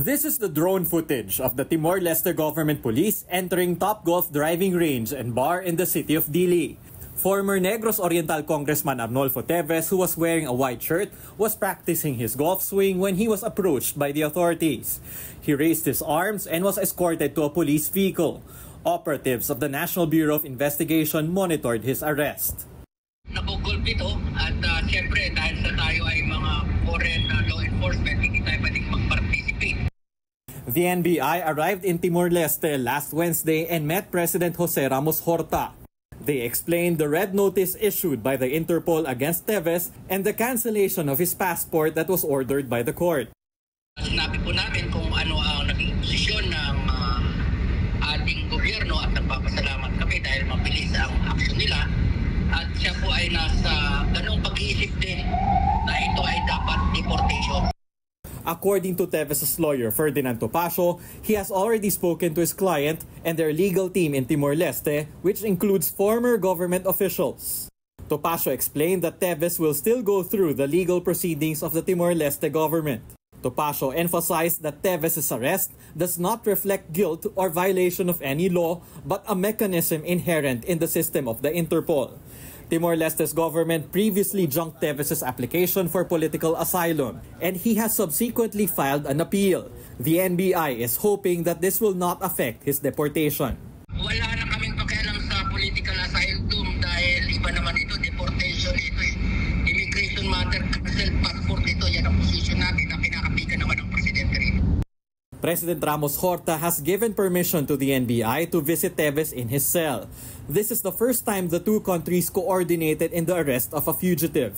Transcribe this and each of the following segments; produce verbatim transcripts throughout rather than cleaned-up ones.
This is the drone footage of the Timor-Leste government police entering Topgolf driving range and bar in the city of Dili. Former Negros Oriental Congressman Arnolfo Teves, who was wearing a white shirt, was practicing his golf swing when he was approached by the authorities. He raised his arms and was escorted to a police vehicle. Operatives of the National Bureau of Investigation monitored his arrest. Nabugol ito at uh, siyempre dahil sa tayo ay mga foreign uh, law enforcement, hindi tayo pwedeng mag-participate. The N B I arrived in Timor-Leste last Wednesday and met President Jose Ramos Horta. They explained the red notice issued by the Interpol against Teves and the cancellation of his passport that was ordered by the court. Sinabi po namin kung ano ang naging posisyon ng uh, ating gobyerno at nagpapasalamat kami dahil mabilis ang aksyon nila. At siya po ay nasa ganong pag-iisip din na ito ay dapat deportation. According to Teves' lawyer, Ferdinand Topacio, he has already spoken to his client and their legal team in Timor-Leste, which includes former government officials. Topacio explained that Teves will still go through the legal proceedings of the Timor-Leste government. Topacio emphasized that Teves' arrest does not reflect guilt or violation of any law, but a mechanism inherent in the system of the Interpol. Timor-Leste's government previously junked Teves' application for political asylum, and he has subsequently filed an appeal. The N B I is hoping that this will not affect his deportation. Wala na kaming pakialam sa political asylum dahil iba naman ito, deportation ito, immigration matter, cancel passport ito, yan ang posisyon natin na pinakapigan naman ng presidente rito. President Ramos Horta has given permission to the N B I to visit Teves in his cell. This is the first time the two countries coordinated in the arrest of a fugitive.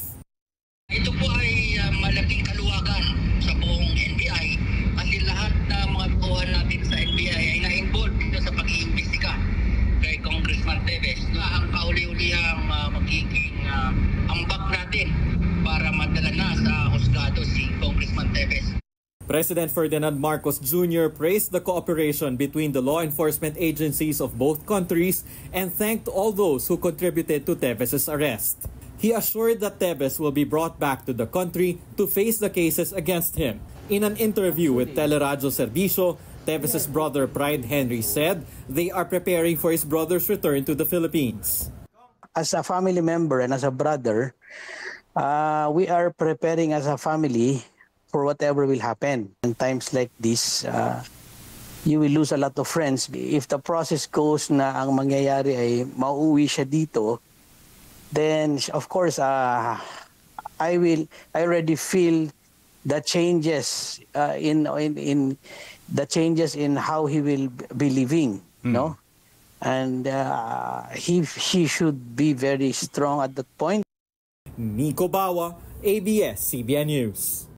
Ito po ay uh, malaking kaluwagan sa buong N B I kasi lahat na mga tuhan natin sa N B I ay na-involved dito sa pag-iimbestiga kay Congressman Teves. Ang kauli-ulihang uh, magiging uh, ambak natin para madala na sa husgado si Congressman Teves. President Ferdinand Marcos Junior praised the cooperation between the law enforcement agencies of both countries and thanked all those who contributed to Teves' arrest. He assured that Teves will be brought back to the country to face the cases against him. In an interview with Teleradyo Servicio, Teves' brother Pride Henry said they are preparing for his brother's return to the Philippines. As a family member and as a brother, uh, we are preparing as a family for whatever will happen. In times like this, uh, you will lose a lot of friends. If the process goes na ang mangyayari ay mauwi siya dito, then of course, uh, I will. I already feel the changes uh, in in in the changes in how he will be living. Mm. No, and uh, he he should be very strong at that point. Nico Bawa, A B S C B N News.